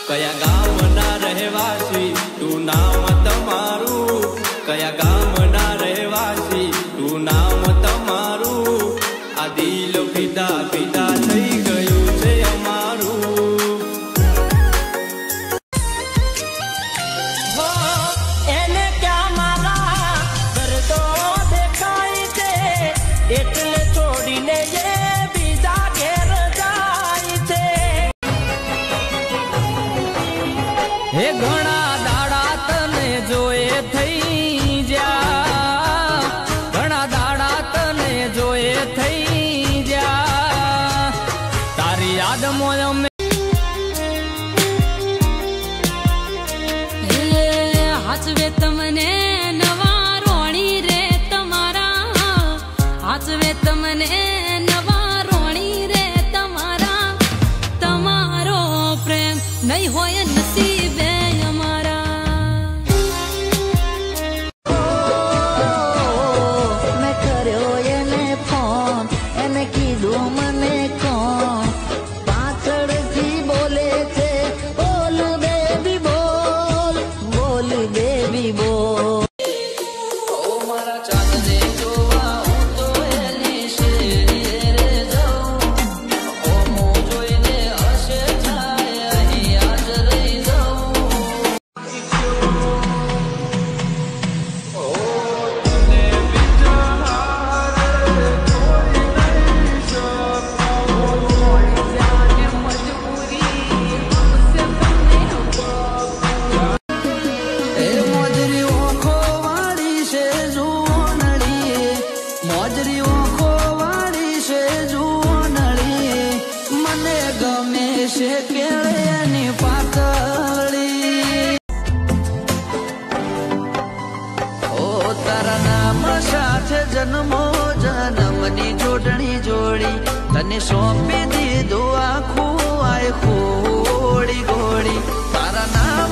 कया गाम ना रहवासी तू नाम तमारू कया गाम ना रहवासी तू नाम तमारू आ दिल पिता पिता थई गयु छे अमारू हो एने क्या मारा दर्दो देखाई छे एटले छोड़ीने ये बीजा घेर जाई छे हे घणा दाड़ा तने जोए थई जा घणा दाड़ा तने जोए थई जा तारी याद मोय में हाचवे तमने नवा रोणी रे तमारा हाचवे तमने नवा रोणी रे तमारा तमारो प्रेम नहीं होय नसीबे हमारा मैं कर्यो एने फोन एने कीधुं मने कोण पाछळथी बोले छे बोल बेबी बोल बोल बेबी बोल ओ मारा चांदने जोवा હું તો એની શેરીએ રે જાઉં ઓ મો જોઈને હશે થાય અહીં આજ રહી જાઉં મોજરી ઓખો વાળી છે જુવાનળી મોજરી ઓખો વાળી છે જુવાનળી મને ગમે છે કેળિયાની પાતળી ઓ તારા નામ સાથે જન્મો જન્મની જોડણી જોડી તને સોંપી દીધું આખું આખું ગોળી ગોળી તારા નામ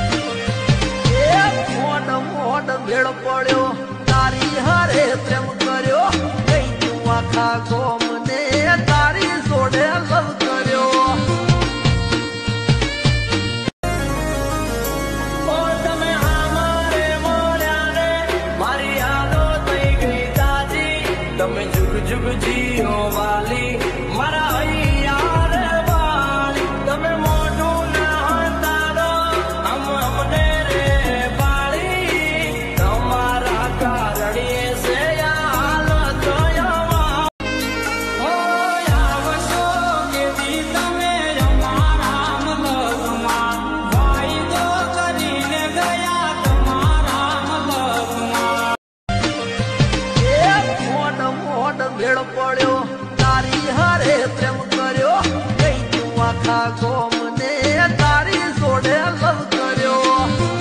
મોટ ભેળ પડ્યો તારી હારે પ્રેમ કર્યો કઈ તું આખા ગોમને તારી જોડે લવ કર્યો ઓ તમે અમારે મોળ્યા રે મારી યાદો થઈ ગઈ તાજી તમે જુગ જુગ જીઓ વાલી મારા હૈયા રે વાલી તમે મોઢું ના હતારો અમને રે ભેળ પડ્યો તારી હારે પ્રેમ કર્યો કઈ તું આખા ગોમને તારી જોડે લવ કર્યો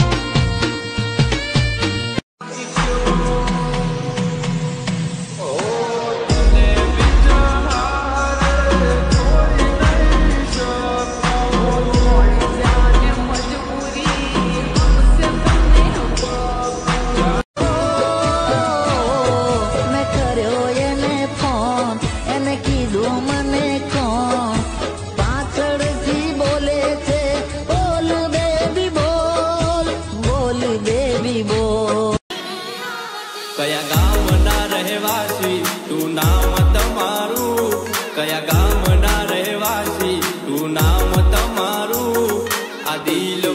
मैं कर्यो एने फोन एने कीधुं मने कोण पाछळथी बोले छे बोल बेबी बोल बोल बेबी बोल कया गाम ना रहवासी तू नाम तमारू कया गाम ना रहवासी तू नाम तमारू आ दिल